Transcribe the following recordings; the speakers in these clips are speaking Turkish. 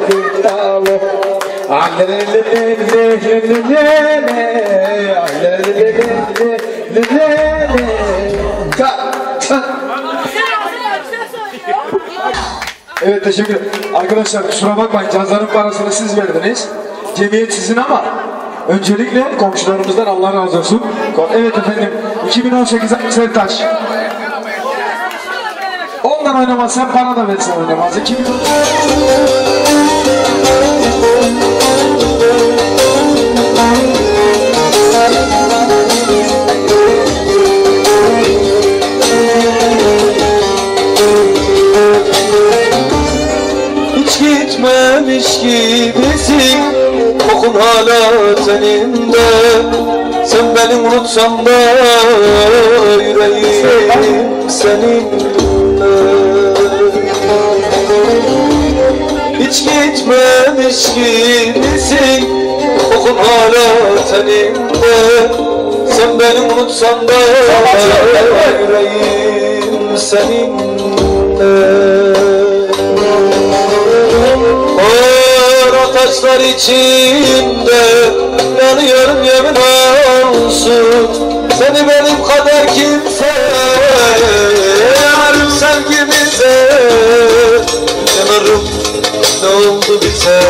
Evet, teşekkür ederim. Arkadaşlar kusura bakmayın, cazların parasını siz verdiniz. Cemiyet sizin ama öncelikle komşularımızdan Allah razı olsun. Evet efendim, 2018 Sertaç. Ondan oynamaz, sen para da versen oynamaz. Hiç gitmemiş gibisin, kokun hala teninde. Sen beni unutsan da yüreğim seninle. Hiç gitmemiş gibisin, kokun hala teninde. Sen beni unutsan da yüreğim seninle. Taşlar içinde yanıyorum yemin olsun. Seni benim kadar kimse yanarım sevgimize. Yanarım ne oldu bize.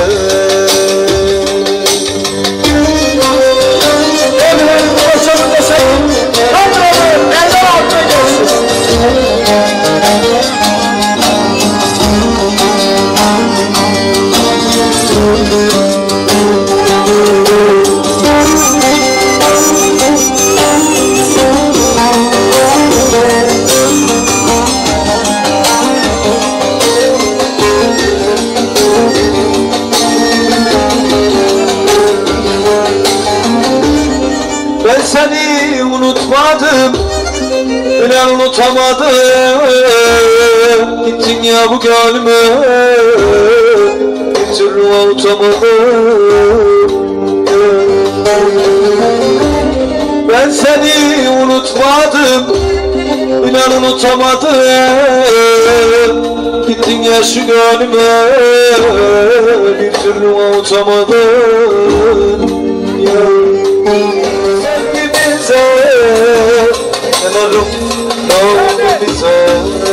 Ben seni unutmadım, inan unutamadım. Gittin ya bu gönlüme, bir türlü unutamadım. Ben seni unutmadım, inan unutamadım. Gittin ya şu gönlüme, bir türlü unutamadım. Yanarım ne oldu bize.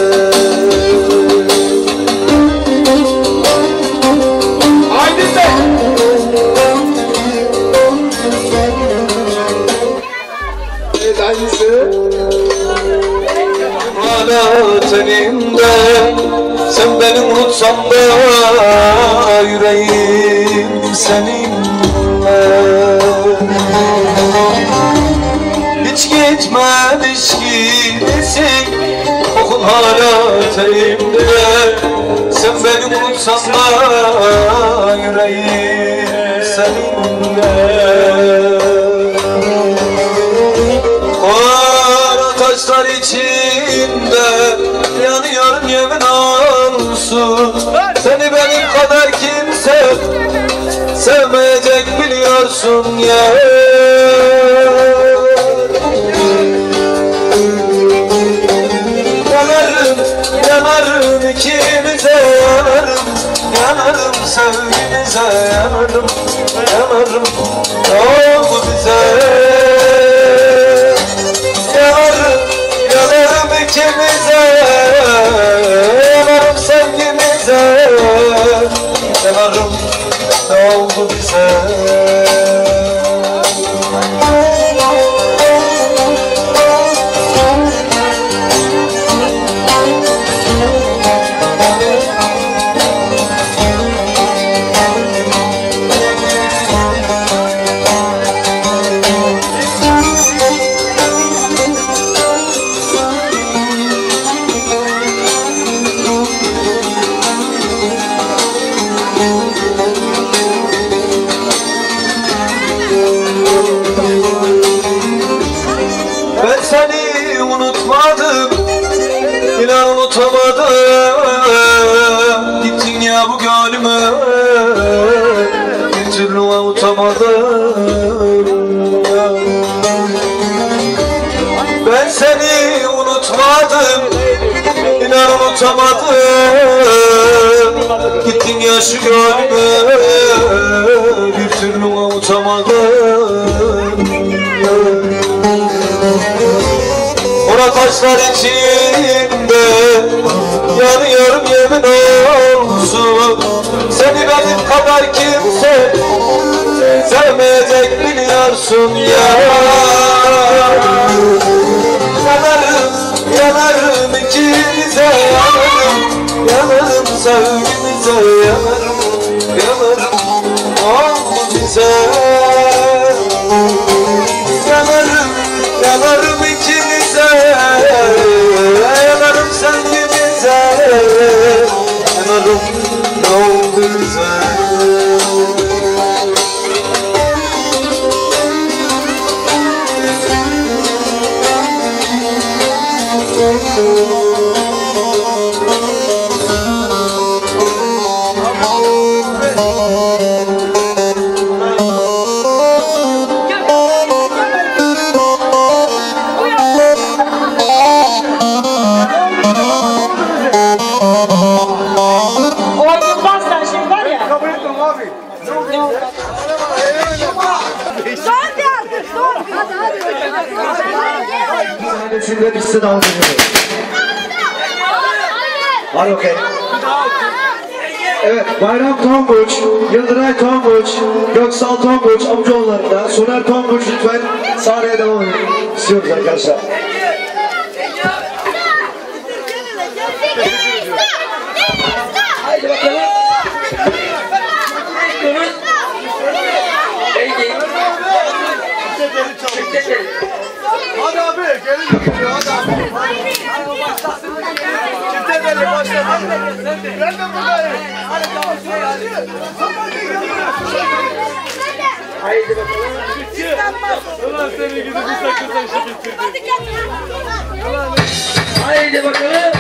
Haydi de. Evet, hangisi? Hala tenimde, sen beni unutsan da yüreğim seninle. Hiç gitmemiş gibisin, kokun hala tenimde. Sen beni unutsan da yüreğim seninle. Kara taşlar içinde yanıyorum yemin olsun. Seni benim kadar kimse sevmeyecek biliyorsun ya. Yanarım ikimize, yanarım sevgimize, yanarım ne oldu bize. Yanarım ikimize, yanarım sevgimize, yanarım ne oldu bize. Ben seni unutmadım, inan unutamadım. Gittin ya bu gönlüme, bir türlü unutamadım. Ben seni unutmadım, inan unutamadım. gittin yaşı gönlüme bir türlü unutamadın. Ona taşlar içinde yanıyorum yemin olsun. Seni benim kadar kimse sevmeyecek biliyorsun ya. Yanarım, yanarım ikimize yanarım. Yanarım sevgimize yanarım. Yanarım oldu bize. Yanarım, yanarım ikimize. Yanarım sevgimize. Yanarım ne oldu bize. Oynayacaksan şey var ya. Kabul etmem abi. Son bir artık son. Hadi. Şimdi bitsin algıcı. Hadi okey. Evet, Bayram Tonguç, Yıldıray Tonguç, Göksal Tonguç amcaoğullarında, Soner Tonguç lütfen sahneye devam edin. İstiyoruz arkadaşlar. Haydi bakalım. Hadi abi, gelin gidiyor, hadi abi. Kimde böyle başladı? Ben de buradayım. Haydi bakalım. Ulan seni gidip bir sakın şekil. Haydi bakalım.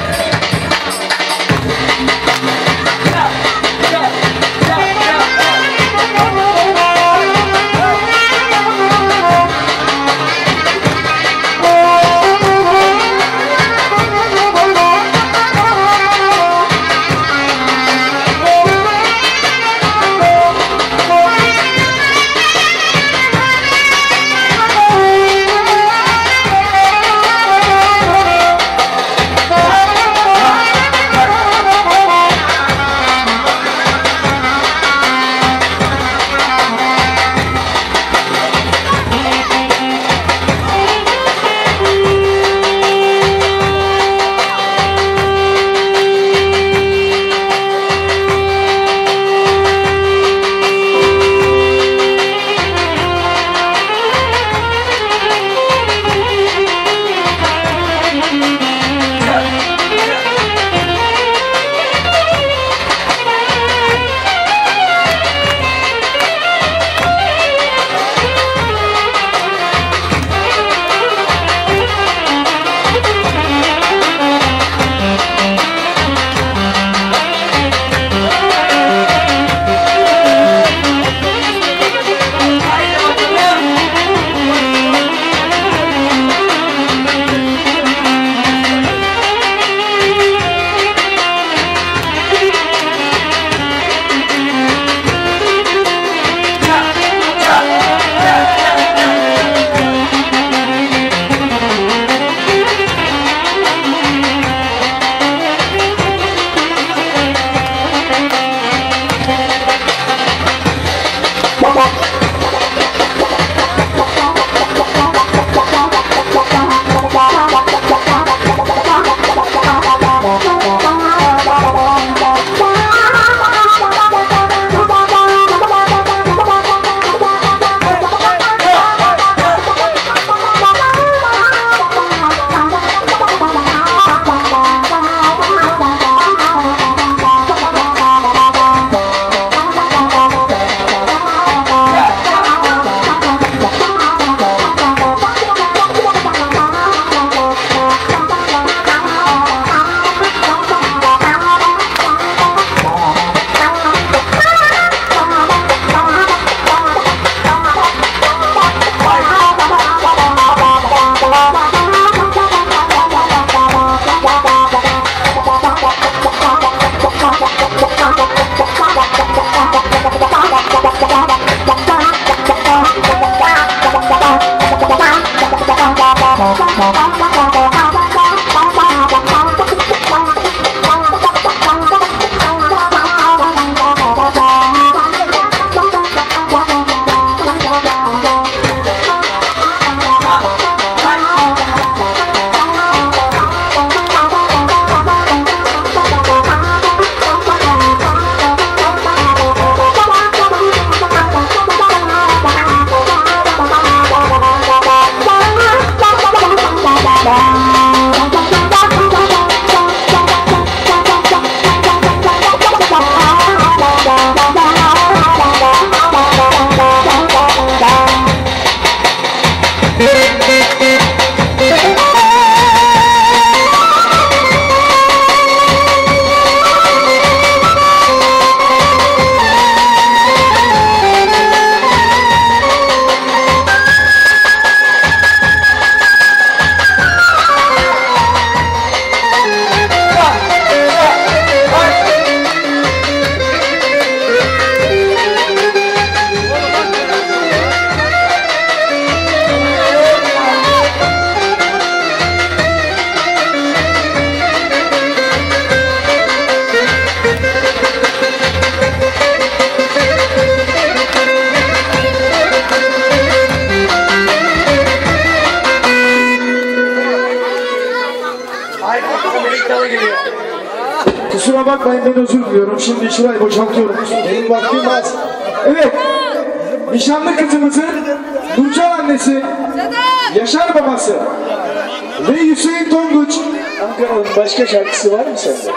bakmayın, ben özür diliyorum. Şimdi şurayı boşaltıyorum. Benim vaktim az. Evet. Nişanlı kızımızın Nurcan annesi, Yaşar babası ve Hüseyin Tonguç. Ankara'nın başka şarkısı var mı sende?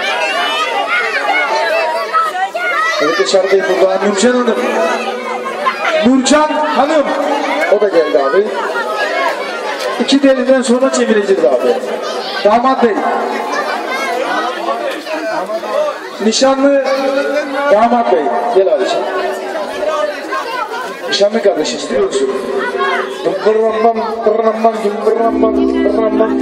Evet, dışarıdayım burada. Nurcan Hanım. Nurcan Hanım. O da geldi abi. İki deliden sonra çevireceğiz abi. Damat Bey. Nişanlı damat bey. Gel abiciğim. Nişanlı kardeş istiyorsun. Dımbırrambam, dımbırrambam, dımbırrambam, dımbırrambam.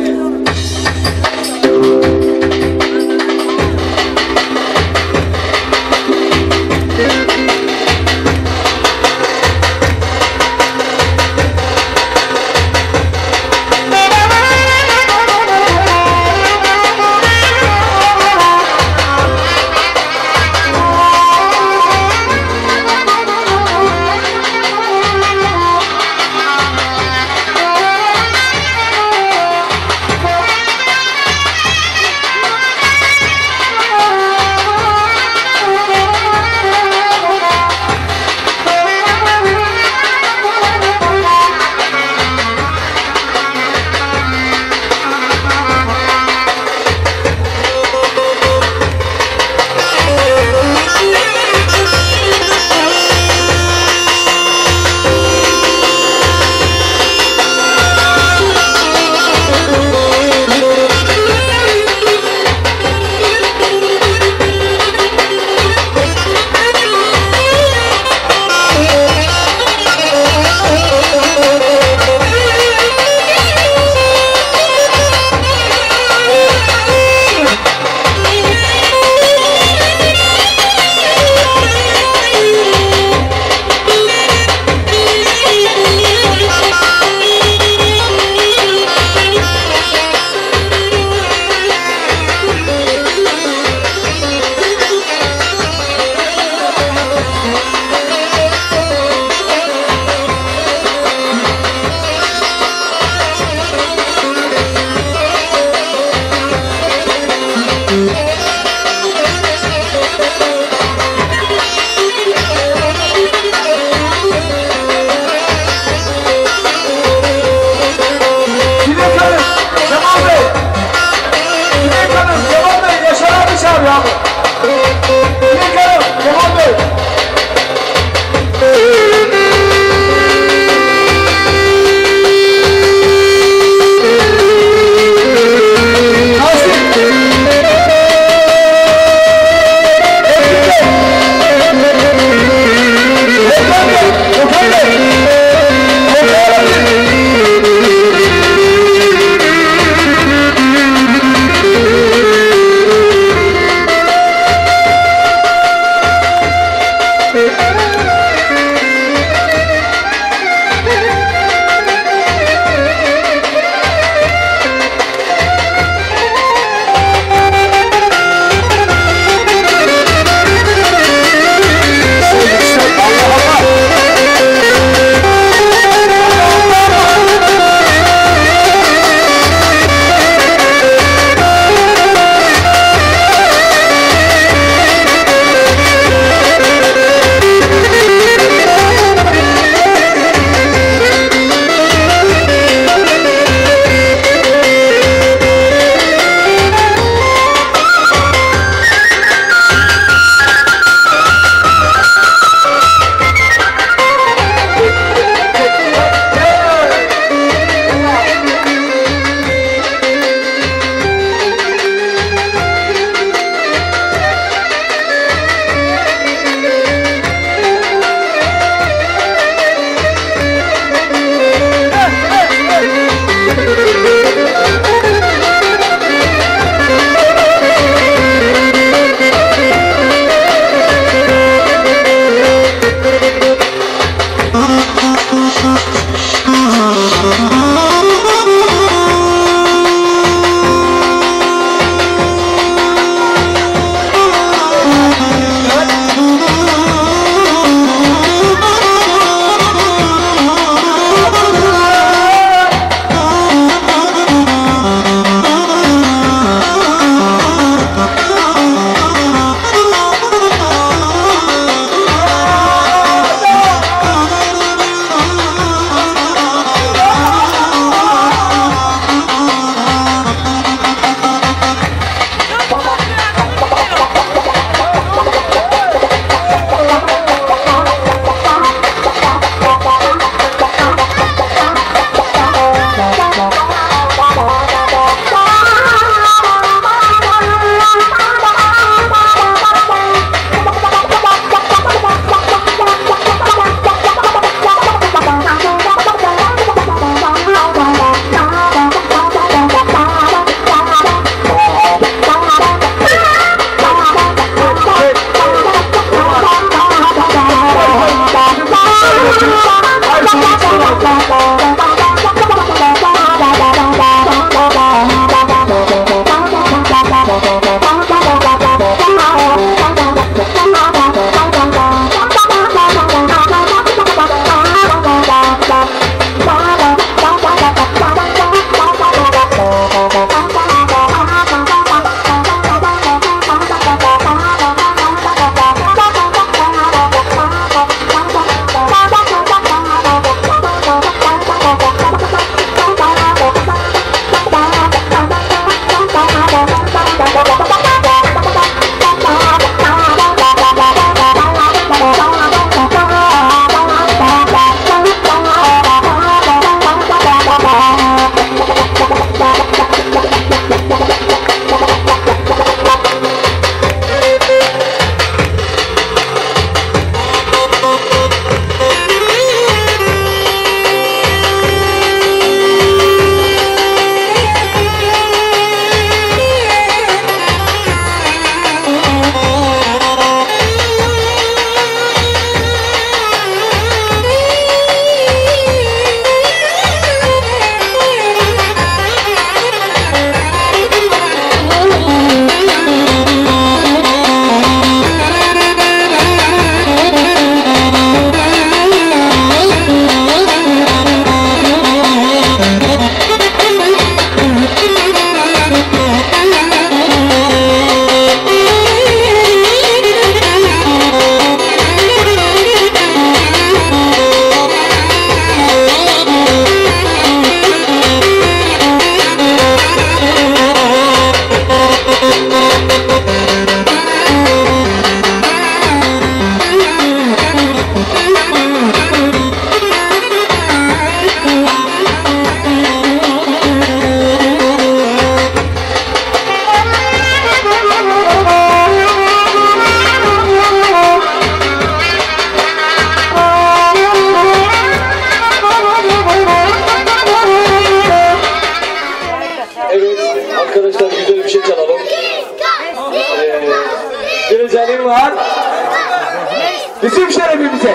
Bizim şerefimize.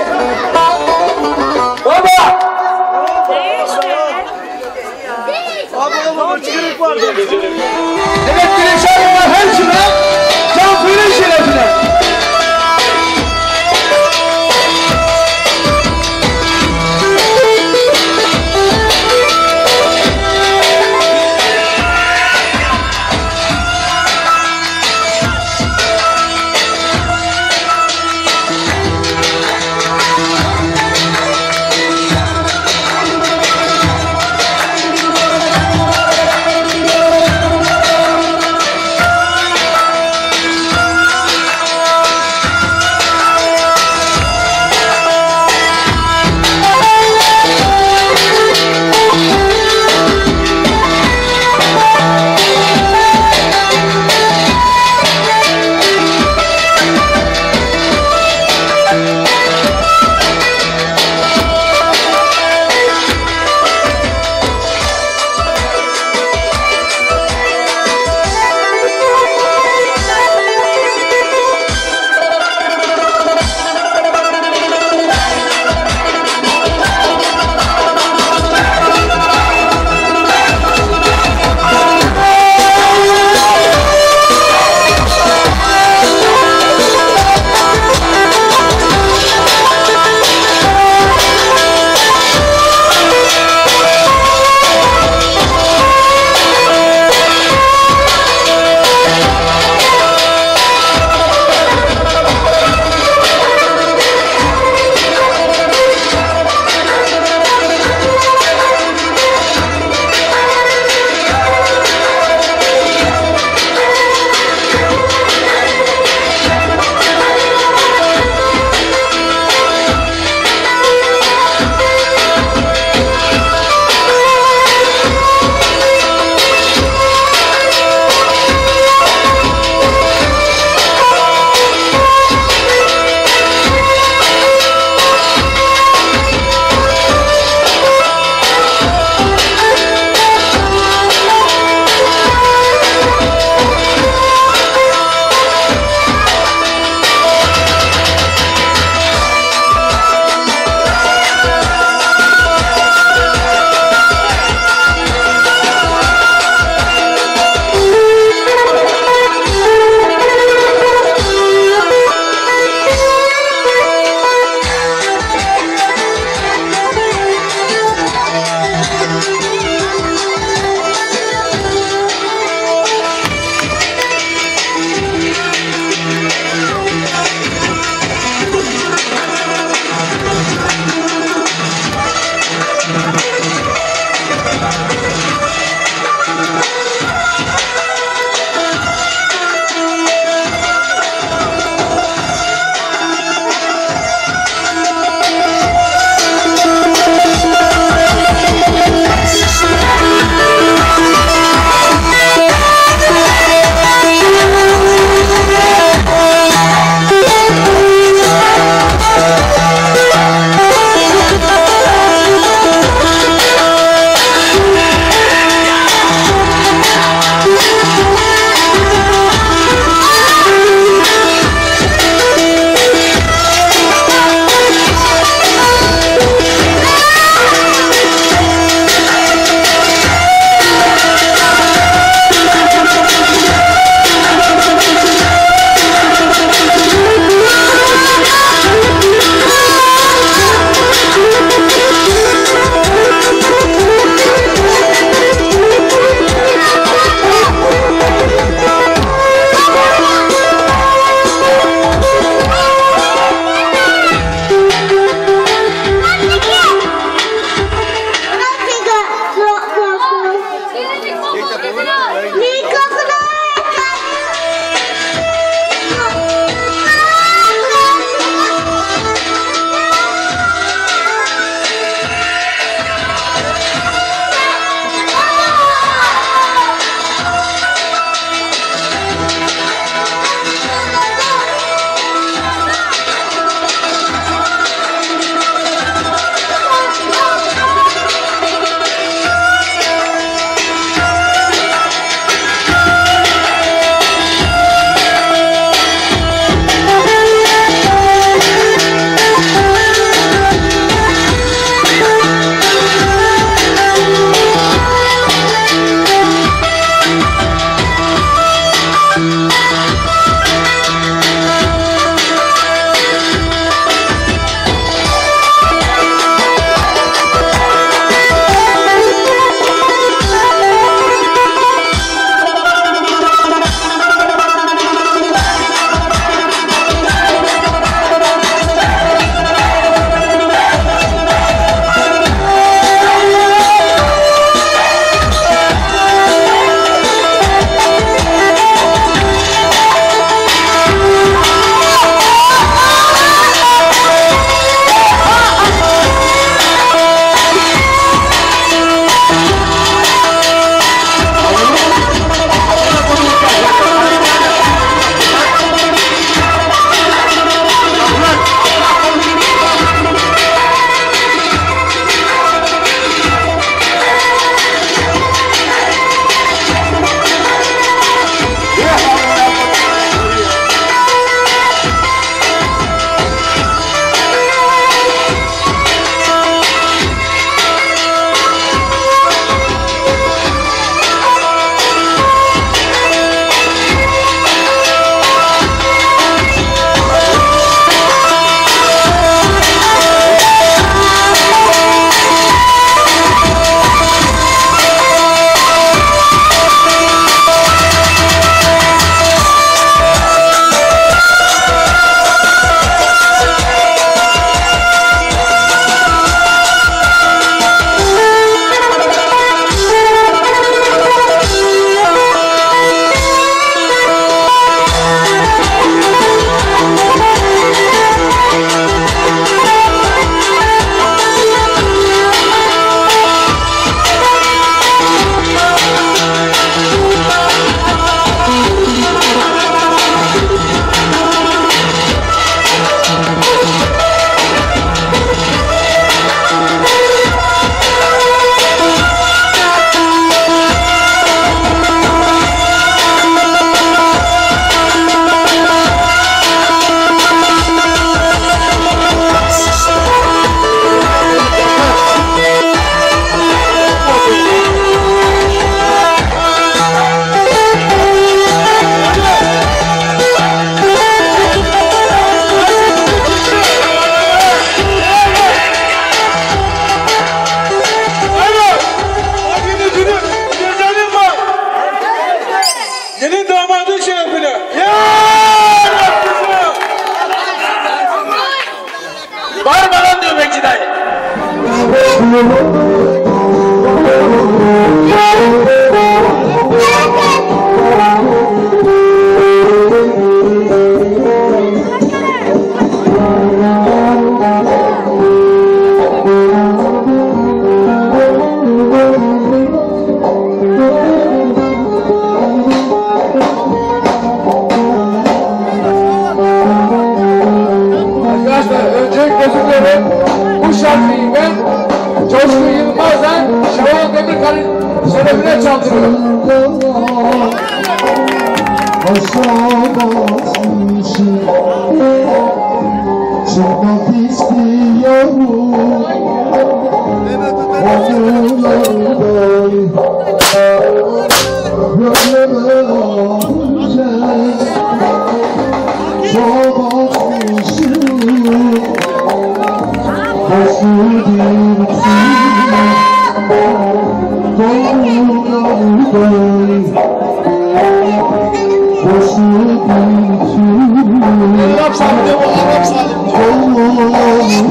Baba! Evet, güneş ayında her şuna, Cansu'nun şerefine. Bağırma lan diyor Bekçi dayı. Arkadaşlar öncelikle özür dilerim. Bu şarkıyı ben Coşkun Yılmaz'dan Şaban Demirkan'ın şerefine çaldırıyorum. Çıkmak istiyorum Gönlüme olunca çok olmuşum Başladım sizinle Doğrudan Başladım sizinle Arap Salim o Arap Salim.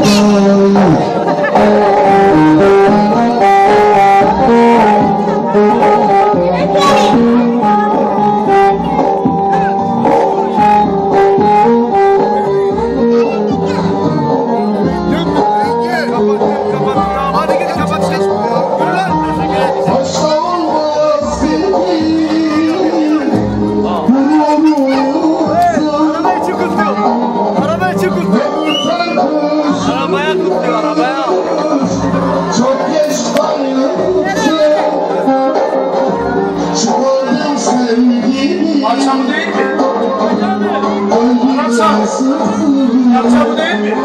Hadi gidin kapat ses. Yürü lan. Arabayı çıkıltıyor. Arabayı çıkıltıyor. Arabaya kutluyor arabaya. Çok geç kalınca çıkardım sevgimi Akşam değil mi? Akşam Akşam değil mi?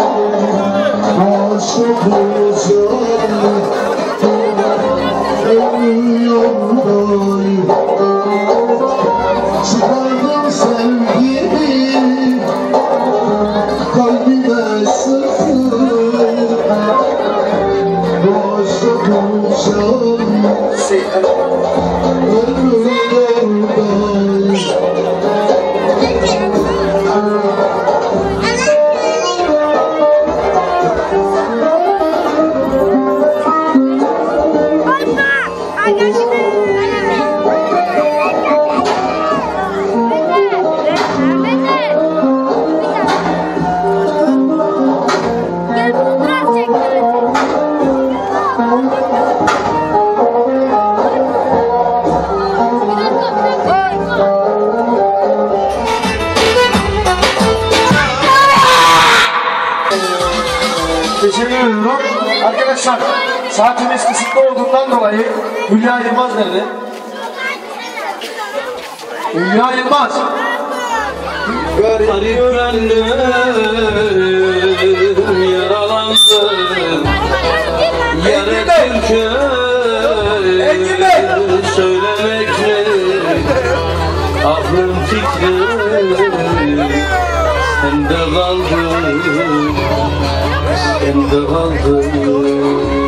Aşık olacağım Ölüyorum Çıkardım sevgimi Kalbime sıfır Aşık olacağım Ölüyorum Teşekkür ediyorum. Arkadaşlar saatimiz kısıtlı olduğundan dolayı Hülya Yılmaz nerede? Hülya Yılmaz. Garip gönlüm yaralandı. Yere türkü söylemek mi? Aklım fikrim sende kaldı. Sende kaldı.